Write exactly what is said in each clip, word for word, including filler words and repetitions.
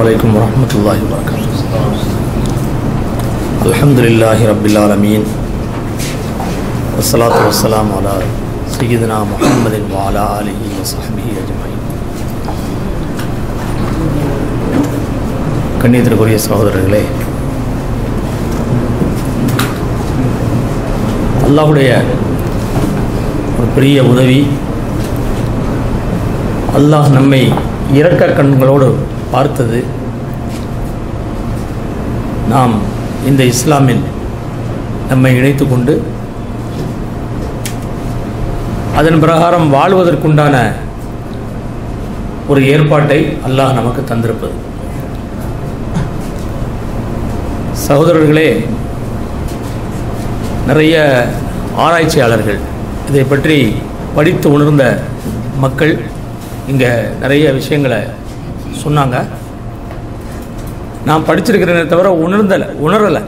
عليكم ورحمة الله وبركاته. الحمد لله رب العالمين والصلاة والسلام على سيدنا محمد وعلى آله وصحبه أجمعين. கண்ணியத்திற்குரிய சகோதரர்களே, அல்லாஹ்வுடைய ஒரு பெரிய உதவி, அல்லாஹ் நம்மை இரக்க கண்களோடு பார்த்தது. நாம் இந்த இஸ்லாமில் நம்மை இணைத்து கொண்டு அதன் பிரகாரம் வாழ்வதற்குண்டான ஒரு ஏற்பாட்டை அல்லாஹ் நமக்கு தந்திருப்பது. சகோதரர்களே, நிறைய ஆராய்ச்சியாளர்கள் இதை பற்றி படித்து உணர்ந்த மக்கள் இங்கே நிறைய விஷயங்களை சொன்னாங்க. நான் படிச்சிருக்கிறேனே தவிர உணர்ந்தலை உணரலை.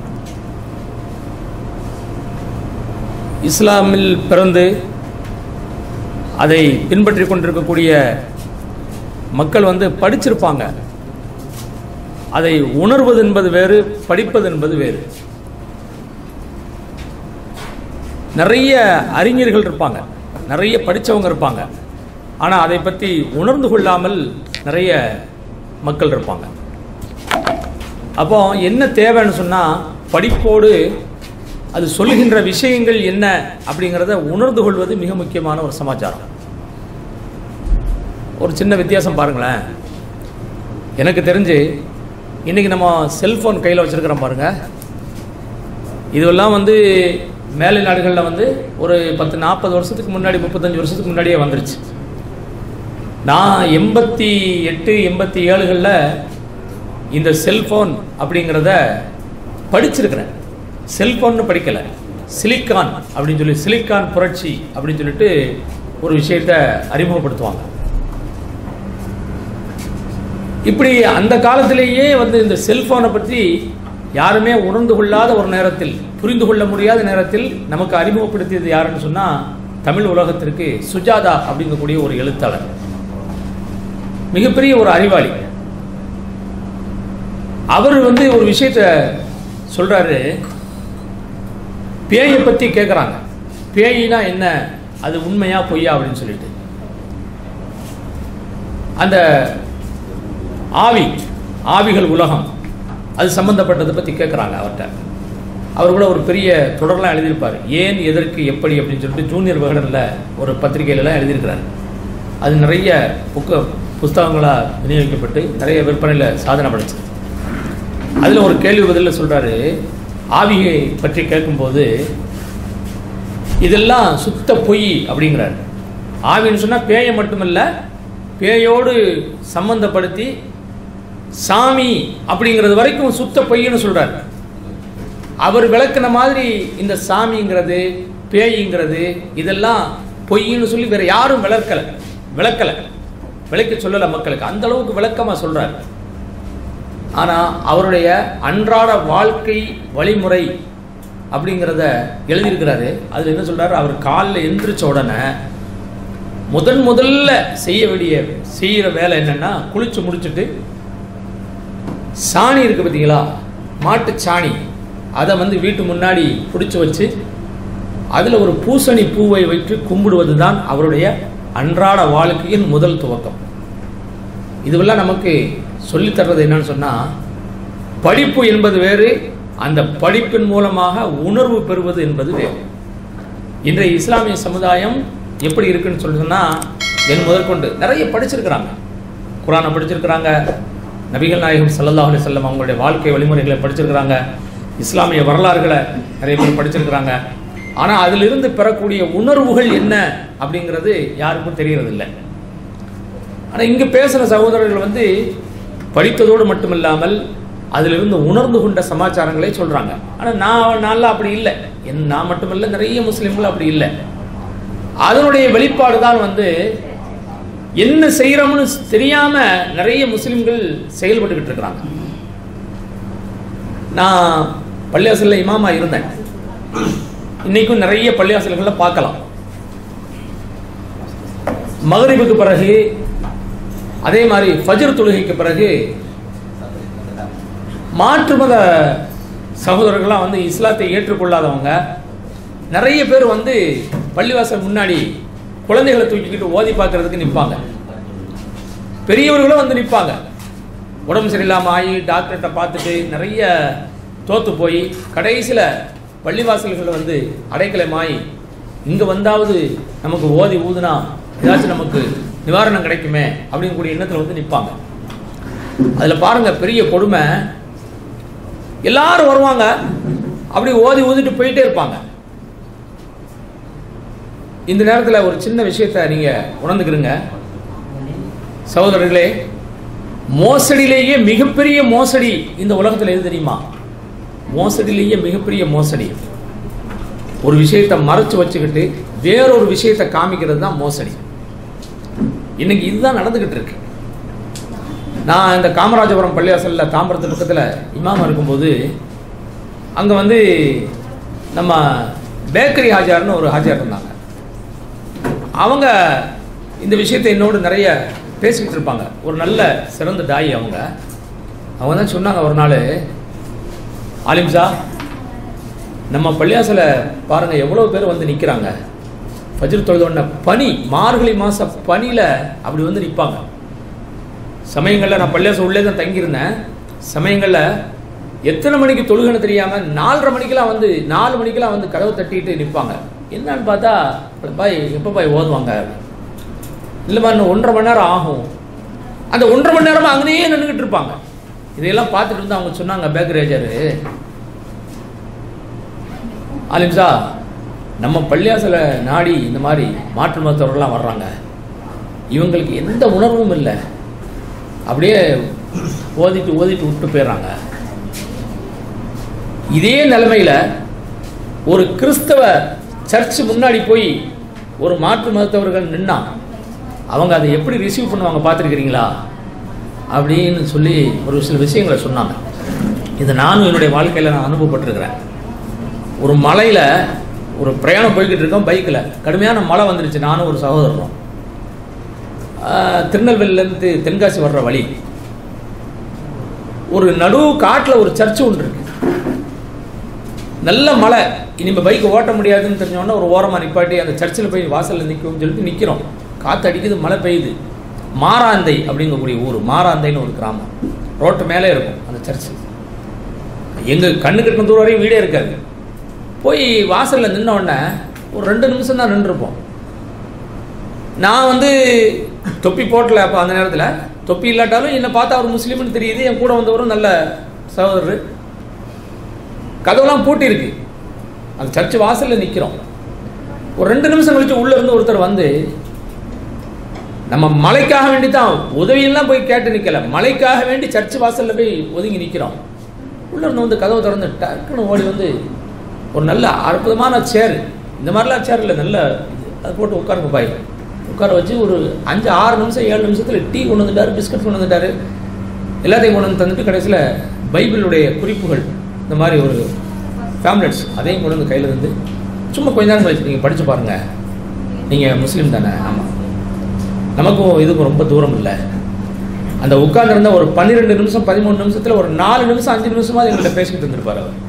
இஸ்லாமில் பிறந்து அதை பின்பற்றி கொண்டிருக்கக்கூடிய மக்கள் வந்து படிச்சிருப்பாங்க. அதை உணர்வது என்பது வேறு, படிப்பது என்பது வேறு. நிறைய அறிஞர்கள் இருப்பாங்க, நிறைய படித்தவங்க இருப்பாங்க. ஆனால் அதை பற்றி உணர்ந்து கொள்ளாமல் நிறைய மக்கள் இருப்பாங்க. அப்போ என்ன தேவைன்னு சொன்னால், படிப்போடு அது சொல்லுகின்ற விஷயங்கள் என்ன அப்படிங்கிறத உணர்ந்து கொள்வது மிக முக்கியமான ஒரு சமாச்சாரம். ஒரு சின்ன வித்தியாசம் பாருங்களேன். எனக்கு தெரிஞ்சு இன்றைக்கி நம்ம செல்ஃபோன் கையில் வச்சுருக்கிறோம் பாருங்கள். இதுவெல்லாம் வந்து மேலை நாடுகளில் வந்து ஒரு பத்து நாற்பது வருஷத்துக்கு முன்னாடி, முப்பத்தஞ்சு வருஷத்துக்கு முன்னாடியே வந்துருச்சு. நான் எண்பத்தி எட்டு எண்பத்தி ஏழுகளில் இந்த செல்ஃபோன் அப்படிங்கிறத படிச்சிருக்கிறேன். செல்ஃபோன்னு படிக்கலை, சிலிக்கான் அப்படின்னு சொல்லி, சிலிக்கான் புரட்சி அப்படின்னு சொல்லிட்டு ஒரு விஷயத்தை அறிமுகப்படுத்துவாங்க. இப்படி அந்த காலத்திலேயே வந்து இந்த செல்ஃபோனை பற்றி யாருமே உணர்ந்து கொள்ளாத ஒரு நேரத்தில், புரிந்து கொள்ள முடியாத நேரத்தில் நமக்கு அறிமுகப்படுத்தியது யாருன்னு சொன்னால், தமிழ் உலகத்திற்கு சுஜாதா அப்படிங்கக்கூடிய ஒரு எழுத்தாளர், மிகப்பெரிய ஒரு அறிவாளி. அவர் வந்து ஒரு விஷயத்த சொல்றாரு. பேயை பற்றி கேட்குறாங்க. பேயினா என்ன, அது உண்மையா பொய்யா அப்படின்னு சொல்லிட்டு, அந்த ஆவி ஆவிகள் உலகம் அது சம்பந்தப்பட்டதை பற்றி கேட்குறாங்க அவர்கிட்ட. அவர் கூட ஒரு பெரிய தொடர்லாம் எழுதியிருப்பார், ஏன் எதற்கு எப்படி அப்படின்னு சொல்லிட்டு ஜூனியர் விகடனில் ஒரு பத்திரிகையிலலாம் எழுதியிருக்கிறார். அது நிறைய புக்க புஸ்தகங்களாக விநியோகிக்கப்பட்டு நிறைய விற்பனையில் சாதனை படைச்சது. அதில் ஒரு கேள்வி பதிலில் சொல்கிறாரு, ஆவியை பற்றி கேட்கும்போது இதெல்லாம் சுத்த பொய் அப்படிங்கிறார். ஆவின்னு சொன்னால் பேயை மட்டுமல்ல, பேயோடு சம்பந்தப்படுத்தி சாமி அப்படிங்கிறது வரைக்கும் சுத்த பொய்ன்னு சொல்கிறார். அவர் விளக்குன மாதிரி இந்த சாமிங்கிறது, பேய்ங்கிறது இதெல்லாம் பொய்ன்னு சொல்லி வேறு யாரும் விளக்கலை விளக்கலை விளக்க சொல்லலை மக்களுக்கு. அந்த அளவுக்கு விளக்கமாக சொல்கிறார். ஆனால் அவருடைய அன்றாட வாழ்க்கை வழிமுறை அப்படிங்கிறத எழுதியிருக்கிறாரு. அதில் என்ன சொல்கிறாரு, அவர் காலில் எந்திரிச்ச உடனே முதன் முதல்ல செய்ய வேண்டிய செய்கிற வேலை என்னென்னா, குளிச்சு முடிச்சுட்டு சாணி இருக்குது பார்த்தீங்களா, மாட்டு சாணி, அதை வந்து வீட்டு முன்னாடி பிடிச்சி வச்சு அதில் ஒரு பூசணி பூவை வைத்து கும்பிடுவது தான் அவருடைய அன்றாட வாழ்க்கையின் முதல் துவக்கம். இதுவெல்லாம் நமக்கு சொல்லித்தர்றது என்னன்னு சொன்னால், படிப்பு என்பது வேறு, அந்த படிப்பின் மூலமாக உணர்வு பெறுவது என்பது வேறு. இன்றைய இஸ்லாமிய சமுதாயம் எப்படி இருக்குன்னு சொல்லுன்னா, என் முதற்கொண்டு நிறைய படிச்சிருக்கிறாங்க, குரானை படிச்சிருக்கிறாங்க, நபிகள் நாயகம் ஸல்லல்லாஹு அலைஹி வஸல்லம் அவங்களுடைய வாழ்க்கை வழிமுறைகளை படிச்சிருக்கிறாங்க, இஸ்லாமிய வரலாறுகளை நிறைய பேர் படிச்சிருக்கிறாங்க. ஆனால் அதிலிருந்து பெறக்கூடிய உணர்வுகள் என்ன அப்படிங்கிறது யாருக்கும் தெரியறதில்லை. ஆனால் இங்கே பேசுகிற சகோதரர்கள் வந்து படித்ததோடு மட்டுமில்லாமல் அதிலிருந்து உணர்ந்து கொண்ட சமாச்சாரங்களே சொல்கிறாங்க. ஆனால் நான் நான்லாம் அப்படி இல்லை, என் நான் மட்டுமில்லை, நிறைய முஸ்லீம்கள் அப்படி இல்லை. அதனுடைய வெளிப்பாடு தான் வந்து என்ன செய்கிறோம்னு தெரியாமல் நிறைய முஸ்லீம்கள் செயல்பட்டுக்கிட்டு இருக்கிறாங்க. நான் பள்ளிவாசலில் இமாமா இருந்தேன். இன்றைக்கும் நிறைய பள்ளிவாசல்களில் பார்க்கலாம். மகரிபுக்கு பிறகு அதே மாதிரி ஃபஜ்ர் தொழுகைக்கு பிறகு மாற்று மத சகோதரர்கள்லாம் வந்து இஸ்லாத்தை ஏற்றுக்கொள்ளாதவங்க நிறைய பேர் வந்து பள்ளிவாசல் முன்னாடி குழந்தைகளை தூக்கிக்கிட்டு ஓதி பார்க்கறதுக்கு நிற்பாங்க. பெரியவர்களும் வந்து நிற்பாங்க. உடம்பு சரியில்லாமல் ஆகி டாக்டர்கிட்ட பார்த்துட்டு நிறைய தோற்று போய் கடைசியில் பள்ளிவாசல்களை வந்து அடைக்கலமாகி இங்கே வந்தாவது நமக்கு ஓதி ஊதுனா ஏதாச்சும் நமக்கு நிவாரணம் கிடைக்குமே அப்படின்னு கூடிய எண்ணத்தில் வந்து நிற்பாங்க. அதில் பாருங்கள், பெரிய கொடுமை, எல்லாரும் வருவாங்க, அப்படி ஓதி ஊதிட்டு போயிட்டே இருப்பாங்க. இந்த நேரத்தில் ஒரு சின்ன விஷயத்தை நீங்கள் உணர்ந்துக்கிறீங்க சகோதரர்களே. மோசடியிலேயே மிகப்பெரிய மோசடி இந்த உலகத்தில் எது தெரியுமா? மோசடியிலேயே மிகப்பெரிய மோசடி ஒரு விஷயத்தை மறைச்சு வச்சுக்கிட்டு வேறொரு விஷயத்தை காமிக்கிறது தான் மோசடி. இன்னைக்கு இதுதான் நடந்துகிட்டு இருக்கு. நான் இந்த காமராஜபுரம் பள்ளிவாசலில் தாம்பரத்து பக்கத்தில் இமாமா இருக்கும்போது அங்கே வந்து நம்ம பேக்கரி ஹாஜார்னு ஒரு ஹாஜார் இருந்தாங்க. அவங்க இந்த விஷயத்தை என்னோடு நிறைய பேசிக்கிட்டு இருப்பாங்க. ஒரு நல்ல சிறந்த தாய் அவங்க. அவங்க தான் சொன்னாங்க ஒரு நாள், ஆலிம்சா நம்ம பள்ளியாசல பாருங்கள் எவ்வளோ பேர் வந்து நிற்கிறாங்க. ஃபஜ்ர் தொழுதோன்ன பனி, மார்கழி மாத பனியில் அப்படி வந்து நிற்பாங்க. சமயங்களில் நான் பள்ளியாசல் உள்ளே தான் தங்கியிருந்தேன். சமயங்களில் எத்தனை மணிக்கு தொழுகன்னு தெரியாமல் நாலரை மணிக்கெலாம் வந்து நாலு மணிக்கெலாம் வந்து கதவை தட்டிட்டு நிற்பாங்க. என்னன்னு பார்த்தா, பாய் எப்போ பாய் ஓதுவாங்க? இல்லைம்மா இன்னும் ஒன்றரை மணி நேரம் ஆகும். அந்த ஒன்றரை மணி நேரமாக அங்கேயே நின்றுக்கிட்டு இருப்பாங்க. இதையெல்லாம் பார்த்துட்டு வந்து அவங்க சொன்னாங்க, பேக்கரி ஹாஜாரு, ஆலிம்சா நம்ம பள்ளியாசல நாடி இந்த மாதிரி மாற்று மருத்துவர்கள்லாம் வர்றாங்க, இவங்களுக்கு எந்த உணர்வும் இல்லை, அப்படியே ஓதிட்டு ஓதிட்டு விட்டு போயிடுறாங்க. இதே நிலைமையில் ஒரு கிறிஸ்தவ சர்ச்சு முன்னாடி போய் ஒரு மாற்று மருத்துவர்கள் நின்னா அவங்க அதை எப்படி ரிசீவ் பண்ணுவாங்க பார்த்துருக்கிறீங்களா அப்படின்னு சொல்லி ஒரு சில விஷயங்களை சொன்னாங்க. இதை நானும் என்னுடைய வாழ்க்கையில் நான் அனுபவப்பட்டிருக்கிறேன். ஒரு மலையில் ஒரு பிரயாணம் போய்கிட்டு இருக்கோம், பைக்கில் கடுமையான மழை வந்துருச்சு. நானும் ஒரு சகோதரரும் திருநெல்வேலியிலேருந்து தென்காசி வர்ற வழி, ஒரு நடு காட்டில் ஒரு சர்ச்சு ஒன்று இருக்கு. நல்ல மழை, இனிமேல் பைக்கை ஓட்ட முடியாதுன்னு தெரிஞ்சோன்னா ஒரு ஓரமாக நிப்பாட்டி அந்த சர்ச்சில் போய் வாசலில் நிற்கும்னு சொல்லிட்டு நிற்கிறோம். காற்று அடிக்குது, மழை பெய்யுது. மாராந்தை அப்படிங்கக்கூடிய ஊர், மாராந்தைன்னு ஒரு கிராமம், ரோட்டு மேலே இருக்கும் அந்த சர்ச்சு. எங்கள் கண்ணு கட்டின தூரம் வரையும் வீடே இருக்காது. போய் வாசலில் நின்ன உடனே ஒரு ரெண்டு நிமிஷம் தான் நின்றுருப்போம். நான் வந்து தொப்பி போட்டல அப்போ அந்த நேரத்தில். தொப்பி இல்லாட்டாலும் என்னை பார்த்தா அவர் முஸ்லீம்னு தெரியுது. என் கூட வந்தவரும் நல்ல சகோதரர். கதவெல்லாம் பூட்டியிருக்கு. அந்த சர்ச்சு வாசலில் நிற்கிறோம். ஒரு ரெண்டு நிமிஷம் கழிச்சு உள்ளே இருந்து ஒருத்தர் வந்து, நம்ம மழைக்காக வேண்டி தான் உதவியெல்லாம் போய் கேட்டு நிற்கல, மழைக்காக வேண்டி சர்ச்சு வாசலில் போய் ஒதுங்கி நிற்கிறோம். உள்ளே இருந்து வந்து கதவை திறந்து டக்குன்னு ஓடி வந்து ஒரு நல்ல அற்புதமான சேர், இந்த மாதிரிலாம் சேர் இல்லை, நல்ல அது போட்டு உட்காருங்க பாய், உட்கார வச்சு ஒரு அஞ்சு ஆறு நிமிஷம் ஏழு நிமிஷத்தில் டீ கொண்டு வந்துட்டார், பிஸ்கட் கொண்டு வந்துட்டார், எல்லாத்தையும் கொண்டு வந்து தந்துட்டு கடைசியில் பைபிளுடைய குறிப்புகள் இந்த மாதிரி ஒரு ஃபேம்லெட்ஸ் அதையும் கொண்டு வந்து கையில் இருந்து சும்மா கொஞ்ச நேரம் கழிச்சு நீங்கள் படித்து பாருங்கள், நீங்கள் முஸ்லீம் தானே? ஆமாம், நமக்கும் இதுக்கும் ரொம்ப தூரம் இல்லை. அந்த உட்கார்ந்துருந்த ஒரு பன்னிரெண்டு நிமிஷம் பதிமூணு நிமிஷத்தில் ஒரு நாலு நிமிஷம் அஞ்சு நிமிஷமாக எங்கள்கிட்ட பேசிக்கிட்டு இருந்திருப்பார் அவர்.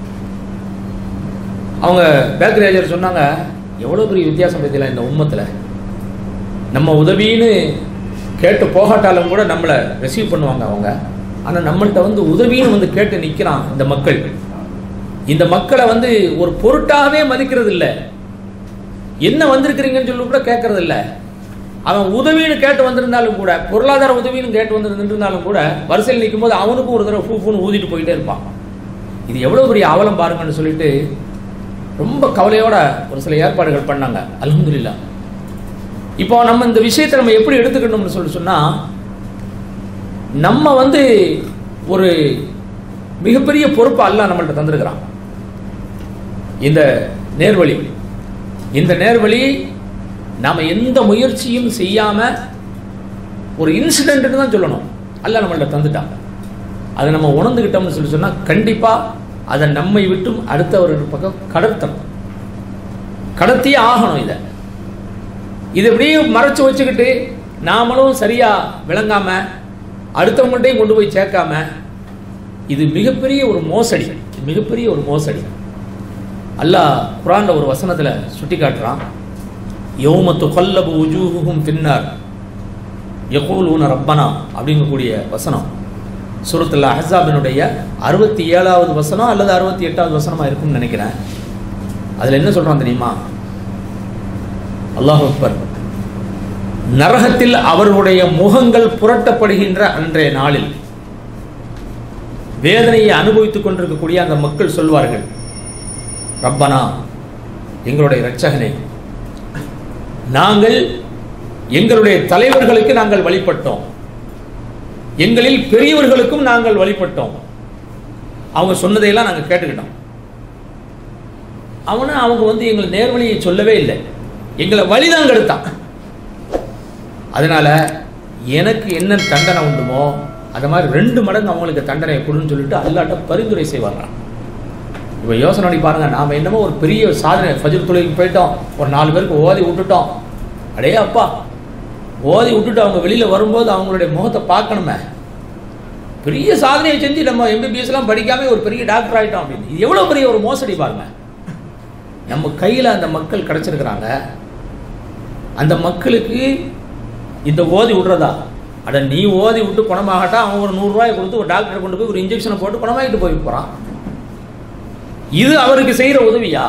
அவங்க பேக்கரி ஹாஜர் சொன்னாங்க, எவ்வளோ பெரிய வித்தியாசம் பற்றிலாம் இந்த உம்மத்தில். நம்ம உதவின்னு கேட்டு போகாட்டாலும் கூட நம்மளை ரிசீவ் பண்ணுவாங்க அவங்க. ஆனால் நம்மள்கிட்ட வந்து உதவின்னு வந்து கேட்டு நிற்கிறான் இந்த மக்கள். இந்த மக்களை வந்து ஒரு பொருட்டாகவே மதிக்கிறது இல்லை. என்ன வந்திருக்கிறீங்கன்னு சொல்லி கூட கேட்கறது இல்லை. அவன் உதவின்னு கேட்டு வந்திருந்தாலும் கூட, பொருளாதார உதவின்னு கேட்டு வந்து நின்றுருந்தாலும் கூட, வரிசையில் நிற்கும் போது அவனுக்கும் ஒரு தடவை ஃபூ ஃபூன்னு ஊதிட்டு போயிட்டே இருப்பான். இது எவ்வளோ பெரிய அவலம் பாருங்கன்னு சொல்லிட்டு ரொம்ப கவலையோட ஒரு சில ஏற்பாடுகள் பண்ணாங்க. அல்ஹம்துலில்லாஹ். இப்போ நம்ம இந்த விஷயத்தை நம்ம எப்படி எடுத்துக்கணும்னு சொல்லி சொன்னால், நம்ம வந்து ஒரு மிகப்பெரிய பொறுப்பு அல்லாஹ் நம்மள்ட்ட தந்திருக்கிறான். இந்த நேர்வழி, இந்த நேர்வழி நாம் எந்த முயற்சியும் செய்யாமல் ஒரு இன்சிடென்ட்னு தான் சொல்லணும், அல்லாஹ் நம்மள்ட்ட தந்துட்டான். அதை நம்ம உணர்ந்துக்கிட்டோம்னு சொல்லி சொன்னால் கண்டிப்பாக அதை நம்மை விட்டும் அடுத்தவர்கள் பக்கம் கடத்தணும், கடத்தியே ஆகணும். இதை இது எப்படியே மறைச்சு வச்சுக்கிட்டு நாமளும் சரியாக விளங்காமல் அடுத்தவங்கள்ட்டையும் கொண்டு போய் சேர்க்காம இது மிகப்பெரிய ஒரு மோசடி, மிகப்பெரிய ஒரு மோசடி. அல்லாஹ் குர்ஆன்ல ஒரு வசனத்தில் சுட்டி காட்டுறான், யௌம துகல்லபு வுஜூஹுஹும் ஃபின்னார் யகூலூன ரப்பனா அப்படிங்கக்கூடிய வசனம் சூரத்துல் அஹ்ஸாபினுடைய அறுபத்தி ஏழாவது வசனம் அல்லது அறுபத்தி எட்டாவது வசனமாக இருக்கும்னு நினைக்கிறேன். அதில் என்ன சொல்கிறான் தெரியுமா? அல்லாஹ் அக்பர். நரகத்தில் அவர்களுடைய முகங்கள் புரட்டப்படுகின்ற அன்றைய நாளில் வேதனையை அனுபவித்துக் கொண்டிருக்கக்கூடிய அந்த மக்கள் சொல்வார்கள், ரப்பனா, எங்களுடைய இரட்சகனே, நாங்கள் எங்களுடைய தலைவர்களுக்கு நாங்கள் வழிபட்டோம், எங்களில் பெரியவர்களுக்கும் நாங்கள் வழிபட்டோம், அவங்க சொன்னதையெல்லாம் நாங்கள் கேட்டுக்கிட்டோம். அவனை அவங்க வந்து எங்கள் நேர்வழியை சொல்லவே இல்லை, எங்களை வழிதான் கெடுத்தான். அதனால எனக்கு என்ன தண்டனை உண்டுமோ அது மாதிரி ரெண்டு மடங்கு அவங்களுக்கு தண்டனை கொடுன்னு சொல்லிட்டு அல்லாஹ்ட்ட பரிந்துரை செய்வாங்க. இப்போ யோசனை பண்ணி பாருங்க, நாம் என்னமோ ஒரு பெரிய சாதனை, ஃபஜ்ர் தொழுகைக்கு போயிட்டோம், ஒரு நாலு பேருக்கு ஓதி விட்டுட்டோம், அடே அப்பா ஓதி விட்டுட்டு அவங்க வெளியில் வரும்போது அவங்களுடைய முகத்தை பார்க்கணுமே, பெரிய சாதனையை செஞ்சு நம்ம எம்பிபிஎஸ்லாம் படிக்காம ஒரு பெரிய டாக்டர் ஆகிட்டோம் அப்படின்னு. இது எவ்வளோ பெரிய ஒரு மோசடி பாருங்க. நம்ம கையில் அந்த மக்கள் கிடச்சிருக்கிறாங்க, அந்த மக்களுக்கு இந்த ஓதி விடுறதா? அட நீ ஓதி விட்டு குணமாகட்டா அவன் ஒரு நூறுரூவாயை கொடுத்து ஒரு டாக்டரை கொண்டு போய் ஒரு இன்ஜெக்ஷனை போட்டு குணமாகிட்டு போய் போகிறான். இது அவருக்கு செய்கிற உதவியா?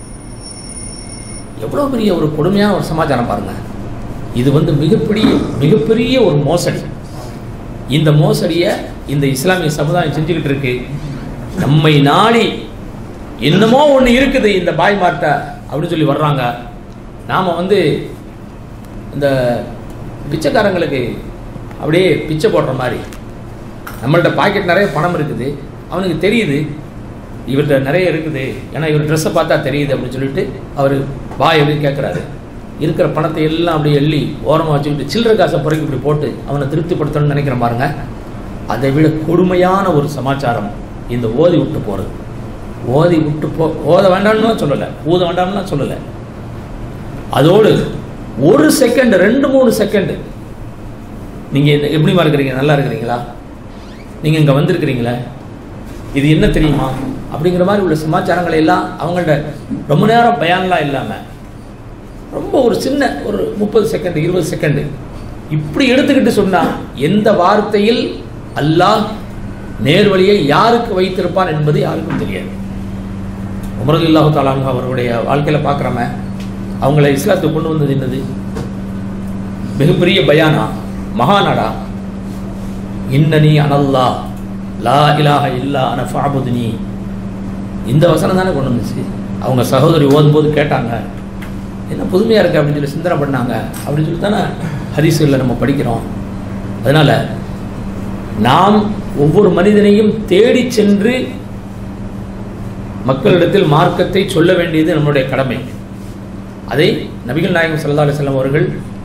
எவ்வளோ பெரிய ஒரு கொடுமையான ஒரு சமாச்சாரம் பாருங்க. இது வந்து மிகப்பெரிய மிகப்பெரிய ஒரு மோசடி. இந்த மோசடியை இந்த இஸ்லாமிய சமுதாயம் செஞ்சுக்கிட்டு இருக்கு. நம்மை நாடி என்னமோ ஒன்று இருக்குது இந்த பாய் மார்ட்ட அப்படின்னு சொல்லி வர்றாங்க. நாம் வந்து இந்த பிச்சைக்காரங்களுக்கு அப்படியே பிச்சை போடுற மாதிரி, நம்மள்ட்ட பாக்கெட் நிறைய பணம் இருக்குது, அவனுக்கு தெரியுது இவர்கிட்ட நிறைய இருக்குது, ஏன்னா இவர் ட்ரெஸ்ஸை பார்த்தா தெரியுது அப்படின்னு சொல்லிட்டு அவர் பாய் எப்படி கேட்குறாரு, இருக்கிற பணத்தை எல்லாம் அப்படி எள்ளி ஓரமாக வச்சுக்கிட்டு சில்லறை காசை பிறகு இப்படி போட்டு அவனை திருப்திப்படுத்தணும்னு நினைக்கிறேன் பாருங்க. அதை விட கொடுமையான ஒரு சமாச்சாரம் இந்த ஓதி விட்டு போகிறது. ஓதி விட்டு போ ஓத வேண்டாம்னு சொல்லலை, ஊத வேண்டாம்னு சொல்லலை, அதோடு ஒரு செகண்ட் ரெண்டு மூணு செகண்டு நீங்கள் எப்படிமா இருக்கிறீங்க, நல்லா இருக்கிறீங்களா, நீங்கள் இங்கே வந்திருக்கிறீங்களா, இது என்ன தெரியுமா அப்படிங்கிற மாதிரி உள்ள சமாச்சாரங்களை எல்லாம் அவங்கள்ட்ட ரொம்ப நேரம் பயான்லாம் இல்லாமல் ரொம்ப ஒரு சின்ன ஒரு முப்பது செகண்ட் இருபது செகண்டு இப்படி எடுத்துக்கிட்டு சொன்னால் எந்த வார்த்தையில் அல்லாஹ் நேர்வழியை யாருக்கு வைத்திருப்பான் என்பது யாருக்கும் தெரியாது. உமர் ரலியல்லாஹு தஆலா அன்ஹு அவருடைய வாழ்க்கையில் பார்க்குறோமே, அவங்கள இஸ்லாத்துக்கு கொண்டு வந்தது என்னது? மிகப்பெரிய பயானா, மகாநாடா, இன்னனி அனல்லா லா இலாஹ இல்லா அன ஃபஅபுதுனி, இந்த வசனம் தானே கொண்டு வந்துச்சு. அவங்க சகோதரி ஓதும்போது கேட்டாங்க, என்ன புதுமையாக இருக்குது அப்படின்னு சொல்லி சிந்தனை பண்ணாங்க அப்படின்னு சொல்லி தானே ஹதீஸ்களில் நம்ம படிக்கிறோம். அதனால் நாம் ஒவ்வொரு மனிதனையும் தேடி சென்று மக்களிடத்தில் மார்க்கத்தை சொல்ல வேண்டியது நம்முடைய கடமை. அதை நபிகள் நாயகம் ஸல்லல்லாஹு அலைஹி வஸல்லம் அவர்கள்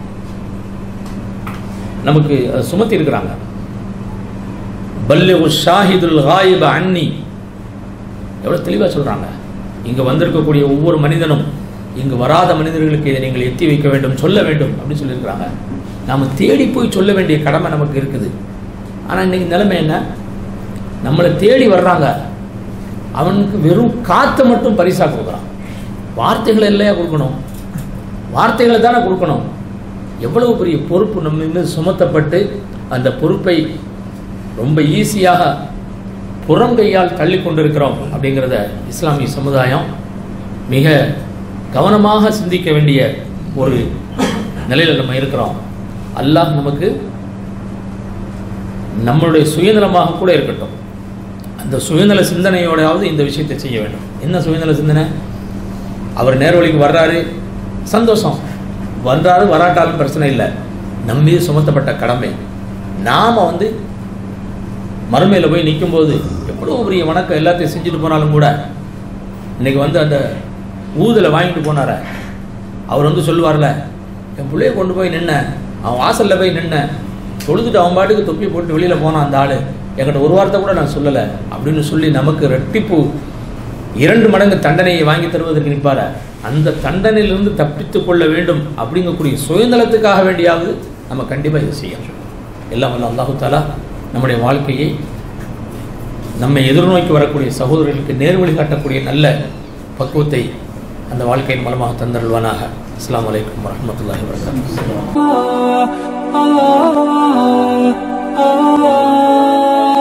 நமக்கு சுமத்தி இருக்கிறாங்க. பல்லிகு ஷாஹிதுல் காயிப அன்னி, எவ்வளோ தெளிவாக சொல்கிறாங்க. இங்கே வந்திருக்கக்கூடிய ஒவ்வொரு மனிதனும் இங்கு வராத மனிதர்களுக்கு இதை நீங்கள் எத்தி வைக்க வேண்டும், சொல்ல வேண்டும் அப்படின்னு சொல்லியிருக்கிறாங்க. நாம் தேடி போய் சொல்ல வேண்டிய கடமை நமக்கு இருக்குது. ஆனால் இன்றைக்கி நிலைமை என்ன? நம்மளை தேடி வர்றாங்க, அவனுக்கு வெறும் காற்றை மட்டும் பரிசாக கொடுக்குறான். வார்த்தைகளை இல்லையா கொடுக்கணும்? வார்த்தைகளை தானே கொடுக்கணும். எவ்வளவு பெரிய பொறுப்பு நம்ம மீது சுமத்தப்பட்டு அந்த பொறுப்பை ரொம்ப ஈஸியாக புறங்கையால் தள்ளி கொண்டிருக்கிறோம் அப்படிங்கிறத இஸ்லாமிய சமுதாயம் மிக கவனமாக சிந்திக்க வேண்டிய ஒரு நிலையில் நம்ம இருக்கிறோம். அல்லாஹ் நமக்கு நம்மளுடைய சுயநலமாக கூட இருக்கட்டும், அந்த சுயநல சிந்தனையோடையாவது இந்த விஷயத்தை செய்ய வேண்டும். என்ன சுயநல சிந்தனை? அவர் நேர்வழிக்கு வர்றாரு, சந்தோஷம், வர்றாரு வராட்டாலும் பிரச்சனை இல்லை, நம்ம மீது சுமத்தப்பட்ட கடமை. நாம் வந்து மறுமையில் போய் நிற்கும்போது எவ்வளோ பெரிய வணக்கம் எல்லாத்தையும் செஞ்சுட்டு போனாலும் கூட, இன்றைக்கி வந்து அந்த ஊதலை வாங்கிட்டு போனார அவர் வந்து சொல்லுவார்ல, என் பிள்ளைய கொண்டு போய் நின்ன, அவன் வாசலில் போய் நின்ன, தொழுதுட்டு அவன் பாட்டுக்கு தொப்பி போட்டு வெளியில் போனான் அந்த ஆள், என்கிட்ட ஒரு வார்த்தை கூட நான் சொல்லலை அப்படின்னு சொல்லி நமக்கு ரெட்டிப்பு இரண்டு மடங்கு தண்டனையை வாங்கி தருவதற்கு நிற்பார. அந்த தண்டனையிலிருந்து தப்பித்து கொள்ள வேண்டும் அப்படிங்கக்கூடிய சுயநலத்துக்காக வேண்டியாவது நம்ம கண்டிப்பாக இதை செய்யணும். எல்லாம் வல்ல அல்லாஹு தஆலா நம்முடைய வாழ்க்கையை நம்மை எதிர்நோக்கி வரக்கூடிய சகோதரர்களுக்கு நேர்வழி காட்டக்கூடிய நல்ல பக்குவத்தை அந்த வாழ்க்கையின் மூலமாக தந்தருள்வானாக. அஸ்ஸலாமு அலைக்கும் வரஹ்மத்துல்லாஹி வபரகாத்துஹு.